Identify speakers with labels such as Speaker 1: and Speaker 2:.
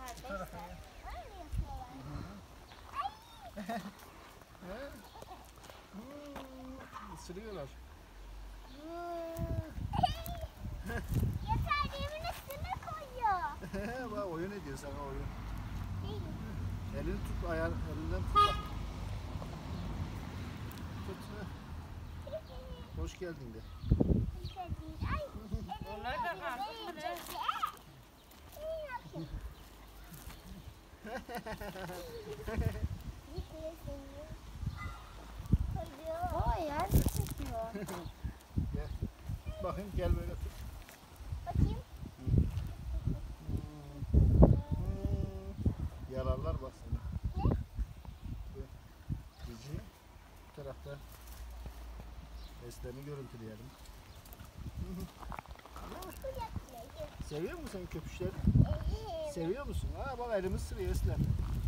Speaker 1: Arkadaşlar. Öyle yapıyorlar.
Speaker 2: Isırıyorlar.
Speaker 1: Yeter demin üstüne koyuyor.
Speaker 2: Bak oyun ediyor sana oyun. Elini tut ayağını elinden tut. Bak. Tut. Hoş geldin de.
Speaker 1: Ay.
Speaker 3: Onlar da kalsın mı ne?
Speaker 1: Vay yer çekiyor.
Speaker 2: Gel. Bakayım gel böyle tut.
Speaker 1: Bakayım.
Speaker 2: Yararlar bak sana.
Speaker 1: Ne?
Speaker 2: Cici. Bu tarafta. Beslerini görüntüleyelim. Seviyor musun sen köpüşleri? Seviyor musun? Ha bak elimiz sırıyor Eslem.